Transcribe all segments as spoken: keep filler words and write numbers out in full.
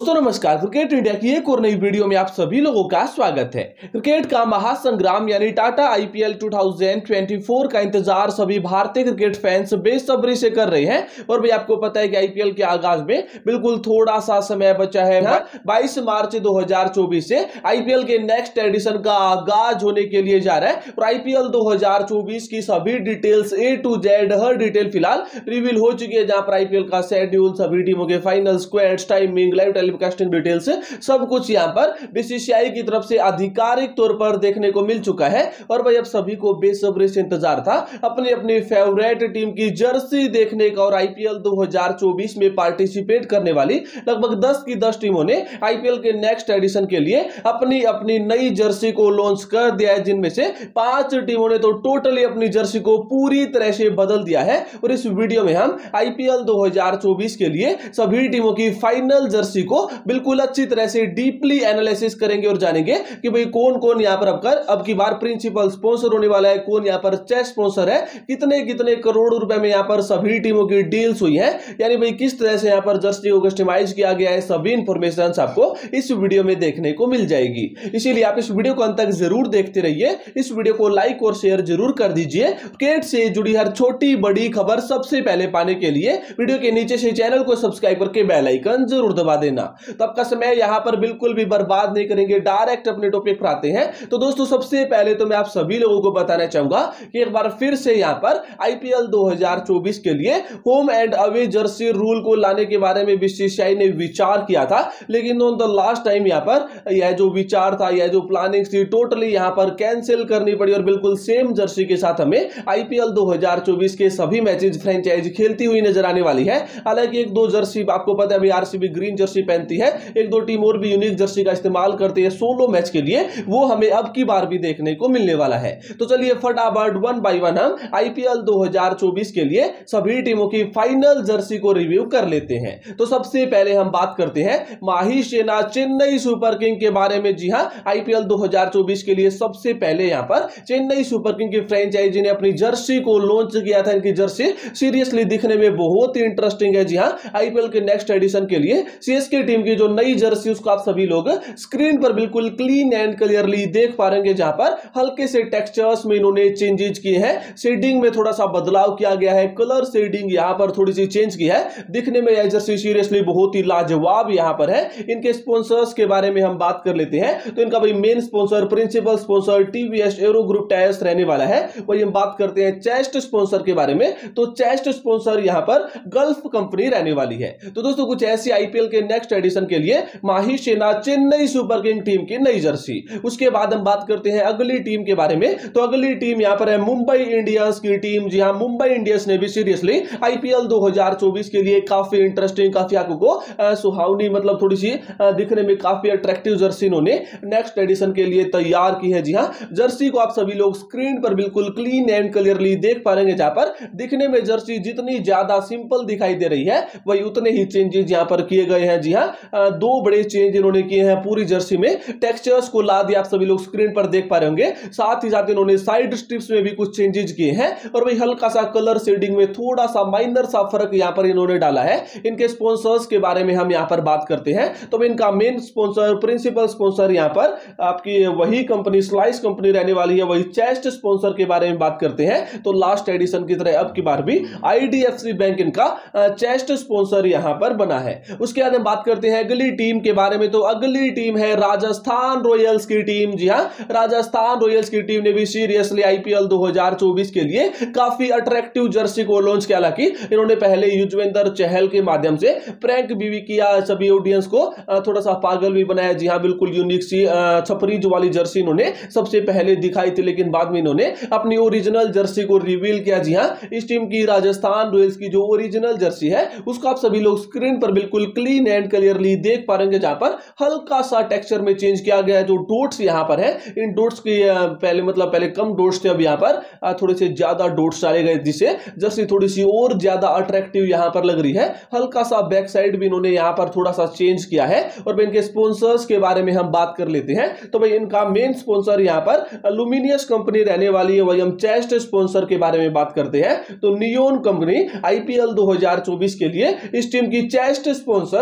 दोस्तों नमस्कार। Cricket India की एक और नई वीडियो में आप सभी लोगों का स्वागत है। क्रिकेट का महासंग्राम यानी टाटा आईपीएल दो हज़ार चौबीस का इंतजार सभी भारतीय क्रिकेट फैंस बेसब्री से कर रहे हैं। और भाई आपको पता है कि आईपीएल के आगाज में बिल्कुल थोड़ा सा समय बचा है। बाईस मार्च दो हज़ार चौबीस से आईपीएल के नेक्स्ट एडिशन का आगाज होने के लिए जा रहा है और आईपीएल दो हज़ार चौबीस की सभी डिटेल्स ए टू जेड हर डिटेल फिलहाल रिवील हो चुकी है, जहां पर आईपीएल का शेड्यूल, सभी टीमों के final squads, timing, live casting details सब कुछ यहां पर बीसीसीआई की तरफ से आधिकारिक तौर पर देखने को मिल चुका है। और भाई अब सभी को बेसब्री से इंतजार था अपनी अपनी फेवरेट टीम की जर्सी देखने का। और आईपीएल दो हज़ार चौबीस में पार्टिसिपेट करने वाली लगभग दस की दस टीमों ने आईपीएल के नेक्स्ट एडिशन के लिए अपनी अपनी नई जर्सी को लॉन्च कर दिया है, जिनमें से पांच टीमों ने तो टोटली अपनी जर्सी को पूरी तरह से बदल दिया है। और इस वीडियो में हम आईपीएल दो हज़ार चौबीस के लिए सभी टीमों की फाइनल जर्सी को बिल्कुल अच्छी तरह से डीपली एनालिसिस करेंगे और जानेंगे कि भाई कौन कौन यहां पर अब कर अब की बार प्रिंसिपल स्पॉन्सर होने वाला है, कौन यहां पर चेस्ट स्पॉन्सर है, कितने कितने करोड़ रुपए में यहां पर सभी टीमों की डील्स हुई है, यानी भाई किस तरह से यहां पर जर्सी को कस्टमाइज किया गया है। सभी इंफॉर्मेशन आपको इस वीडियो में देखने को मिल जाएगी, इसीलिए आप इस वीडियो को अंत तक जरूर देखते रहिए। इस वीडियो को लाइक और शेयर जरूर कर दीजिए। क्रिकेट से जुड़ी हर छोटी बड़ी खबर सबसे पहले पाने के लिए वीडियो के नीचे से चैनल को सब्सक्राइब करके बेल आइकन जरूर दबा देना। तो आपका समय यहां पर बिल्कुल भी बर्बाद नहीं करेंगे, डायरेक्ट अपने टॉपिक पर आते हैं। तो दोस्तों सबसे पहले तो मैं आप सभी लोगों को बताना चाहूंगा कि एक बार फिर से यहां पर आईपीएल दो हज़ार चौबीस के लिए home and away jersey rule को लाने के बारे में बीसीसीआई ने विचार किया था, लेकिन ऑन द लास्ट टाइम यहां पर यह जो विचार था, यह जो प्लानिंग थी, टोटली यहां पर कैंसिल करनी पड़ी और बिल्कुल सेम जर्सी के साथ हमें आईपीएल दो हज़ार चौबीस के सभी मैचेस फ्रेंचाइज खेलती हुई नजर आने वाली है। हालांकि एक दो जर्सी आपको पता है अभी आरसीबी ग्रीन जर्सी पहनती है, एक दो टीम और भी यूनिक जर्सी का इस्तेमाल करते हैं सोलो मैच के लिए, वो हमें अब की बार भी देखने को मिलने वाला है। तो चलिए फटाफट वन बाय वन हम आईपीएल दो हज़ार चौबीस के लिए सभी टीमों की फाइनल जर्सी को रिव्यू कर लेते हैं। तो सबसे पहले हम बात करते हैं माही सेना चेन्नई सुपर किंग के बारे में। जी हां, आईपीएल दो हज़ार चौबीस के लिए सबसे पहले यहां पर चेन्नई सुपर किंग की फ्रेंचाइजी ने अपनी जर्सी को लॉन्च किया था। इनकी जर्सी सीरियसली दिखने में बहुत ही इंटरेस्टिंग है। जी हां, आईपीएल के नेक्स्ट एडिशन के लिए सीएसके टीम की जो नई जर्सी उसको आप सभी लोग स्क्रीन पर बिल्कुल क्लीन एंड क्लियरली देख पा रहे हैं, जहां पर हल्के से टेक्सचर्स में इन्होंने चेंजेस किए हैं, शेडिंग में थोड़ा सा बदलाव किया गया है, कलर शेडिंग यहां पर थोड़ी सी चेंज की है। दिखने में यह जर्सी सीरियसली बहुत ही लाजवाब यहां पर है। इनके स्पॉन्सर्स के बारे में हम बात कर लेते हैं। तो इनका भाई main sponsor, principal sponsor TVS Eurogrip tyres रहने वाला है। वही हम बात करते हैं चेस्ट स्पॉन्सर के बारे में। तो चेस्ट स्पॉन्सर यहां पर गल्फ कंपनी रहने वाली है। तो दोस्तों कुछ ऐसी आईपीएल के नेक्स्ट एडिशन के लिए माही सेना चेन्नई सुपर किंग टीम की नई जर्सी। उसके बाद हम बात करते हैं अगली टीम के बारे में। तो अगली टीम यहां पर है मुंबई इंडियंस की टीम। जी हां, मुंबई इंडियंस ने भी सीरियसली आईपीएल दो हज़ार चौबीस के लिए काफी इंटरेस्टिंग, काफी आपको सुहावनी, मतलब थोड़ी सी दिखने में काफी अट्रैक्टिव जर्सी इन्होंने नेक्स्ट एडिशन के लिए तैयार की है। जी हां, जर्सी को आप सभी लोग स्क्रीन पर बिल्कुल क्लीन एंड क्लियरली देख पा रहे हैं, जहां पर दिखने में जर्सी जितनी ज्यादा सिंपल दिखाई दे रही है वही उतने ही चेंजेस यहां पर किए गए हैं। जी हां, दो बड़े चेंज इन्होंने किए हैं पूरी जर्सी में। टेक्सचर्स को ला दिया, आप सभी लोग स्क्रीन पर देख पा रहे होंगे। साथ ही साथ इन्होंने साइड स्ट्रिप्स में भी कुछ चेंजेस किए हैं और वही हल्का सा कलर शेडिंग में थोड़ा सा माइनर सा फर्क यहां पर इन्होंने डाला है। इनके स्पॉन्सर्स के बारे में हम यहां पर बात करते हैं। तो इनका मेन स्पॉन्सर, प्रिंसिपल स्पॉन्सर यहां पर आपकी वही कंपनी, स्लाइस कंपनी रहने वाली है। वही चेस्ट स्पॉन्सर के बारे में बात करते हैं। तो लास्ट एडिशन की तरह अब की बार भी आईडीएफसी बैंक इनका चेस्ट स्पॉन्सर यहां पर बना है। उसके बाद हम बात करते हैं अगली टीम के बारे में। तो अगली टीम है राजस्थान रॉयल्स की टीम। जी हां, राजस्थान रॉयल्स की टीम ने भी सीरियसली आईपीएल दो हज़ार चौबीस के लिए काफी अट्रैक्टिव जर्सी को लॉन्च किया। हालांकि इन्होंने पहले युजवेंद्र चहल के माध्यम से प्रैंक भी किया, सभी ऑडियंस को थोड़ा सा पागल भी बनाया। जी हां, बिल्कुल यूनिक सी छपरीज वाली जर्सी इन्होंने सबसे पहले दिखाई थी, लेकिन बाद में इन्होंने अपनी ओरिजिनल जर्सी को रिवील किया। जी हां, इस टीम की राजस्थान रॉयल्स की जो ओरिजिनल जर्सी है उसको आप सभी लोग स्क्रीन पर बिल्कुल क्लीन एंड क्लियरली देख पा रहे हैं, जहां पर हल्का सा टेक्सचर में चेंज किया गया है। जो डॉट्स यहां पर है, इन डॉट्स की पहले मतलब पहले कम डॉट्स थे, अब यहां पर थोड़े से ज्यादा डॉट्स डाले गए, जिससे जर्सी थोड़ी सी और ज्यादा अट्रैक्टिव यहां पर लग रही है। हल्का सा बैक साइड भी इन्होंने यहां पर थोड़ा सा चेंज किया है। और इनके स्पॉन्सर्स के बारे में हम बात कर लेते हैं। तो भाई इनका मेन स्पॉन्सर यहां पर लुमिनियस कंपनी रहने वाली है। वही हम चेस्ट स्पॉन्सर के बारे में बात करते हैं। तो नियोन कंपनी आईपीएल दो हज़ार चौबीस के लिए इस टीम की चेस्ट स्पॉन्सर होने वाली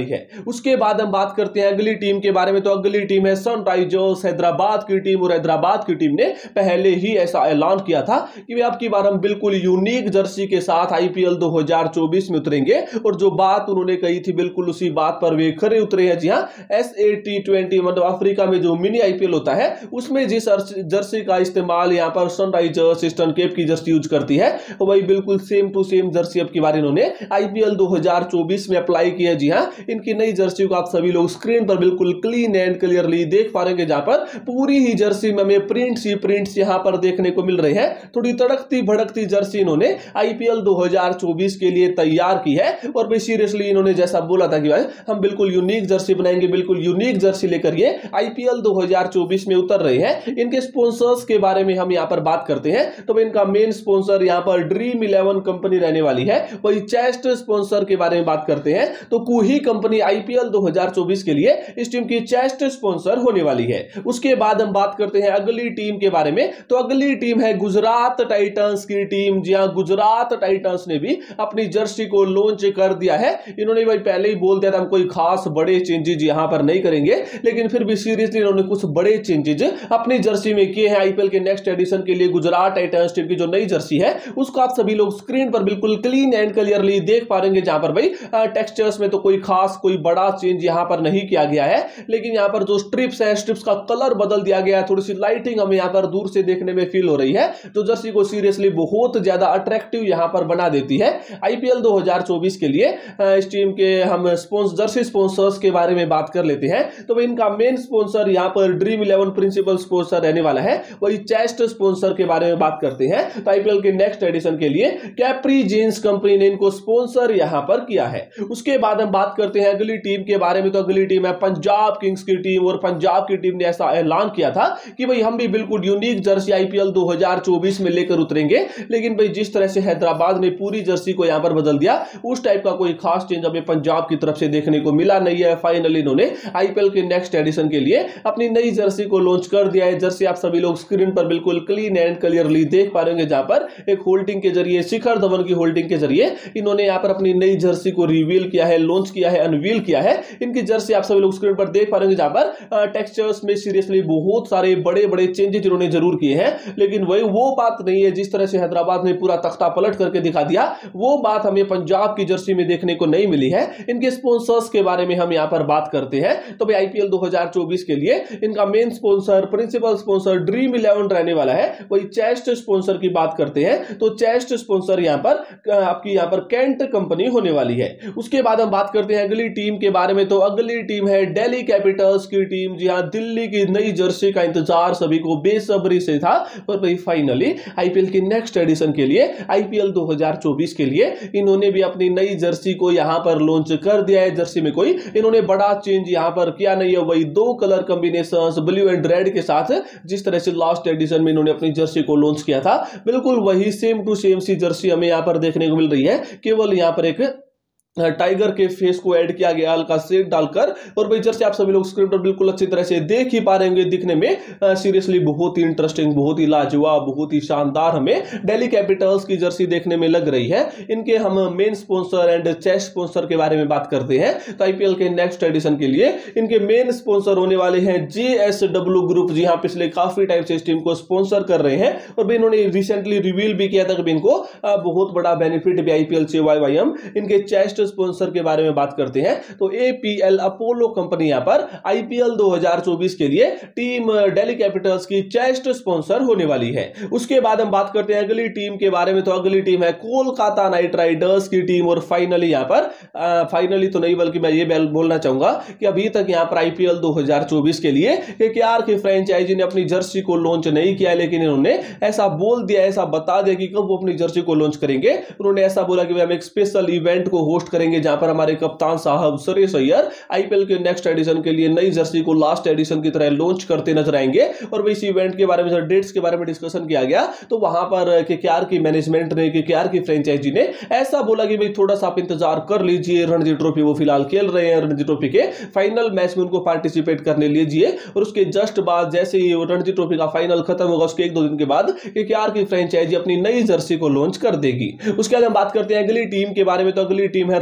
वाली है। उसके बाद हम बात करते हैं अगली टीम के बारे में, तो अगली टीम है सनराइजर्स हैदराबाद की टीम। और हैदराबाद की टीम ने पहले ही ऐसा ऐलान किया था कि अब की बार हम बिल्कुल यूनिक जर्सी के साथ आईपीएल दो हज़ार चौबीस में उतरेंगे। और जो बात उन्होंने कही थी बिल्कुल उसी बात पर वे खरे उतरे हैं। जी हां, एस ए टी ट्वेंटी मतलब अफ्रीका में जो मिनी आईपीएल होता है उसमें जिस जर्सी का इस्तेमाल यहां पर सनराइजर्स ईस्टर्न केप की जर्सी यूज करती है, वही बिल्कुल सेम टू सेम जर्सी अब की बार इन्होंने आईपीएल दो हज़ार चौबीस में अप्लाई की है। जी हां, इनकी नई जर्सी को आप सभी लोग स्क्रीन पर बिल्कुल क्लीन एंड क्लियरली देख पा रहे हैं, जहां पर पूरी ही जर्सी में हमें प्रिंट्स ही प्रिंट्स यहां पर देखने को मिल रहे हैं। थोड़ी तड़कती भड़कती जर्सी इन्होंने आईपीएल दो हज़ार चौबीस के लिए तैयार की है। और भाई सीरियसली इन्होंने जैसा बोला था कि भाई हम बिल्कुल यूनिक जर्सी बनाएंगे, बिल्कुल यूनिक जर्सी लेकर ये आईपीएल दो हज़ार चौबीस में उतर रहे हैं। इनके स्पॉन्सर्स के बारे में हम यहां पर बात करते हैं, तो इनका मेन स्पॉन्सर यहां पर ड्रीम इलेवन कंपनी रहने वाली है। वही चेस्ट स्पॉन्सर के बारे में बात करते हैं, तो कूही कंपनी आईपीएल दो हज़ार चौबीस के लिए इस टीम की चेस्ट स्पॉन्सर होने वाली है। उसके बाद हम बात करते हैं अगली टीम के बारे में, तो अगली टीम है गुजरात टाइटंस की टीम। जी हां, गुजरात टाइटंस ने भी अपनी जर्सी को लॉन्च कर दिया है। इन्होंने भाई पहले ही बोल दिया था हम कोई खास बड़े चेंजेस यहां पर नहीं करेंगे, लेकिन फिर भी सीरियसली इन्होंने कुछ बड़े चेंजेस अपनी जर्सी में किए हैं। आईपीएल के नेक्स्ट एडिशन के लिए गुजरात टाइटंस टीम की जो नई जर्सी है उसको आप सभी लोग स्क्रीन पर बिल्कुल क्लीन एंड क्लियरली देख पा रहे हैं, जहां पर भाई टेक्सचर्स में तो कोई खास कोई बड़ा चेंज यहां पर नहीं किया गया है, लेकिन यहां पर जो स्ट्रिप्स है स्ट्रिप्स का कलर बदल दिया गया है। थोड़ी सी लाइटिंग हमें यहां पर दूर से देखने में फील हो रही है, जो जर्सी को सीरियसली बहुत ज्यादा अट्रैक्टिव यहां पर बना देती है। आईपीएल दो हज़ार चौबीस के लिए इस टीम के हम जर्सी स्पॉन्सर्स के बारे में बात कर लेते हैं, तो इनका मेन स्पॉन्सर यहां पर ड्रीम इलेवन प्रिंसिपल स्पॉन्सर रहने वाला है। वही चेस्ट स्पॉन्सर के बारे में बात करते हैं, तो आईपीएल के नेक्स्ट एडिशन के लिए कैप्री जींस कंपनी ने इनको स्पॉन्सर यहां पर किया है। उसके बाद हम बात करते हैं अगली टीम के बारे में, तो अगली टीम है पंजाब किंग्स की टीम। और पंजाब की टीम ने ऐसा ऐलान किया था कि भाई हम भी बिल्कुल यूनिक जर्सी आईपीएल दो हज़ार चौबीस में लेकर उतरेंगे, लेकिन भाई जिस तरह से हैदराबाद ने पूरी जर्सी को यहां पर बदल दिया उस टाइप का कोई खास चेंज हमें पंजाब की तरफ से देखने को मिला नहीं है। फाइनली इन्होंने आईपीएल के नेक्स्ट एडिशन के लिए अपनी नई जर्सी को लॉन्च कर दिया है। जर्सी आप सभी लोग स्क्रीन पर बिल्कुल क्लीन एंड क्लियरली देख पा रहे हैं, जहां पर एक होल्डिंग के जरिए शिखर धवन की होल्डिंग के जरिए इन्होंने यहां पर अपनी नई जर्सी को रिवील किया है, लॉन्च किया है, अनवील किया है। इनकी जर्सी आप सभी लोग स्क्रीन पर देख पा रहे हैं, जहां पर टेक्सचर्स में सीरियसली बहुत सारे बड़े बड़े चेंजेस इन्होंने जरूर किए हैं, लेकिन वही वो बात नहीं है जिस तरह से हैदराबाद ने पूरा तख्ता पलट करके दिखा दिया, वो बात हमें पंजाब की जर्सी में देखने को नहीं मिली है। इनके स्पॉन्सर्स के बारे में हम यहां पर बात करते हैं, तो भाई आईपीएल दो हज़ार चौबीस के लिए इनका main sponsor principal sponsor Dream Eleven रहने वाला है। वही चेस्ट स्पॉन्सर की बात करते हैं, तो चेस्ट स्पॉन्सर यहां पर आपकी यहां पर कैंट कंपनी होने वाली है। उसके बाद हम बात करते हैं अगली टीम के बारे में, तो अगली टीम है दिल्ली कैपिटल्स की टीम। जी हां, दिल्ली की नई जर्सी का इंतजार सभी को बेसब्री से था, और भाई फाइनली आईपीएल की नेक्स्ट एडिशन के लिए आईपीएल दो हज़ार चौबीस के लिए इन्होंने भी अपनी नई जर्सी को यहां पर लॉन्च कर दिया है। जर्सी में कोई इन्होंने बड़ा चेंज यहां पर किया नहीं है, वही दो colour combinations blue and red के साथ जिस तरह से लास्ट एडिशन में इन्होंने अपनी जर्सी को लॉन्च किया था, बिल्कुल वही सेम टू सेम सी जर्सी हमें यहां पर देखने को मिल रही है। केवल यहां पर एक टाइगर के फेस को ऐड किया गया हल्का शेड डालकर, और भाई जर्सी आप सभी लोग स्क्रीन पर बिल्कुल अच्छी तरह से देख ही पा रहे होंगे। दिखने में सीरियसली बहुत ही इंटरेस्टिंग, बहुत ही लाजवाब, बहुत ही शानदार हमें दिल्ली कैपिटल्स की जर्सी देखने में लग रही है। इनके हम main sponsor and chest sponsor के बारे में बात करते हैं, तो आईपीएल के नेक्स्ट एडिशन के लिए इनके मेन स्पॉन्सर होने वाले हैं जेएसडब्ल्यू ग्रुप। जी हाँ, पिछले काफी टाइम से इस टीम को स्पॉन्सर कर रहे हैं, और भाई इन्होंने रिसेंटली रिवील भी किया था कि इनको बहुत बड़ा बेनिफिट भी आईपीएल से वाई वाई एम इनके चेस्ट स्पॉन्सर के बारे में बात करते हैं, तो एपीएल अपोलो कंपनी यहां पर आईपीएल दो हज़ार चौबीस के लिए टीम दिल्ली कैपिटल्स की चेस्ट स्पॉन्सर होने वाली है। उसके बाद हम बात करते हैं अगली टीम के बारे में, तो अगली टीम है कोलकाता नाइट राइडर्स की टीम। और फाइनली यहां पर फाइनली तो नहीं बल्कि मैं ये बोलना चाहूंगा कि अभी तक यहां पर आईपीएल दो हज़ार चौबीस के लिए केकेआर की फ्रेंचाइजी ने अपनी जर्सी को लॉन्च नहीं किया, लेकिन इन्होंने ऐसा बोल दिया, ऐसा बता दिया कि कब वो अपनी जर्सी को लॉन्च करेंगे। उन्होंने ऐसा बोला कि हम एक स्पेशल इवेंट को होस्ट करेंगे जहां पर हमारे कप्तान साहब सुरेश अय्यर आईपीएल के नेक्स्ट एडिशन के लिए नई जर्सी को लास्ट एडिशन की तरह लॉन्च करते नजर आएंगे। और इस इवेंट के बारे में जब डेट्स के बारे में डिस्कशन किया गया, तो वहां पर केकेआर की मैनेजमेंट ने, केकेआर की फ्रेंचाइजी ने ऐसा बोला कि भाई थोड़ा सा आप इंतजार कर लीजिए, रणजी ट्रॉफी वो फिलहाल खेल रहे हैं, रणजी ट्रॉफी के फाइनल मैच में उनको पार्टिसिपेट करने लीजिए, और उसके जस्ट बाद जैसे ही रणजी ट्रॉफी का फाइनल खत्म होगा उसके एक दो दिन के बाद केकेआर की फ्रेंचाइजी अपनी नई जर्सी को लॉन्च कर देगी। उसके बाद हम बात करते हैं अगली टीम के बारे में, तो अगली टीम है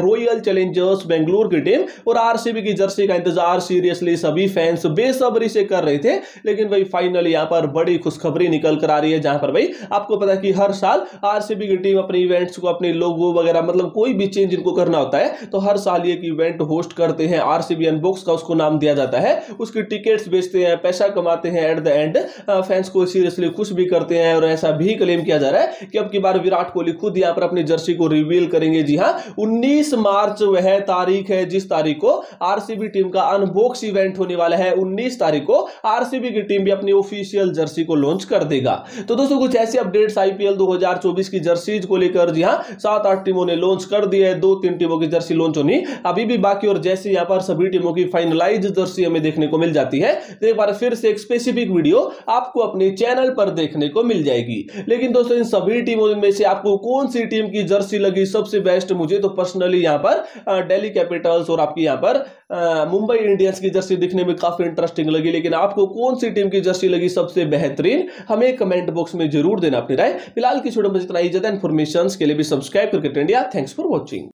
रॉयल चैलेंजर्स बेंगलुरु की टीम और आरसीबी की जर्सी का इंतजार सीरियसली सभी फैंस बेसब्री से कर रहे थे। लेकिन भाई फाइनली यहां पर बड़ी खुशखबरी निकल कर आ रही है, जहां पर भाई आपको पता है कि हर साल आरसीबी की टीम अपने इवेंट्स को, अपने लोगो वगैरह, मतलब कोई भी चेंज इनको करना होता है तो हर साल ये इवेंट होस्ट करते हैं। आरसीबी अनबॉक्स का उसको नाम दिया जाता है। उसकी टिकट्स बेचते हैं, पैसा कमाते हैं, एट द एंड फैंस को सीरियसली खुश भी करते हैं। और ऐसा भी क्लेम किया जा रहा है कि अब की बार विराट कोहली खुद यहां पर अपनी जर्सी को रिवील करेंगे। जी हां, उन्नीस मार्च वह तारीख है जिस तारीख को आरसीबी टीम का अनबॉक्स इवेंट होने वाला है। उन्नीस तारीख को आरसीबी की टीम भी अपनी ऑफिशियल जर्सी को लॉन्च कर देगा। तो दोस्तों कुछ ऐसे अपडेट्स आईपीएल दो हज़ार चौबीस की जर्सीज को लेकर, जी हां, सात आठ टीमों ने लॉन्च कर दी है। दो तीन टीमों की जर्सी लॉन्च होनी अभी भी बाकी, और जैसे यहां पर सभी टीमों की फाइनलाइज जर्सी हमें देखने को मिल जाती है तो एक बार फिर से एक स्पेसिफिक वीडियो आपको अपने चैनल पर देखने को मिल जाएगी। लेकिन दोस्तों इन सभी टीमों में से आपको कौन सी टीम की जर्सी लगी सबसे बेस्ट? मुझे तो पर्सनली यहां पर दिल्ली कैपिटल्स और आपकी यहां पर मुंबई इंडियंस की जर्सी दिखने में काफी इंटरेस्टिंग लगी। लेकिन आपको कौन सी टीम की जर्सी लगी सबसे बेहतरीन? हमें कमेंट बॉक्स में जरूर देना अपनी राय। फिलहाल की छोटे बस इतना ही। ज्यादा इन्फॉर्मेशन के लिए भी सब्सक्राइब करके इंडिया। Thanks for watching.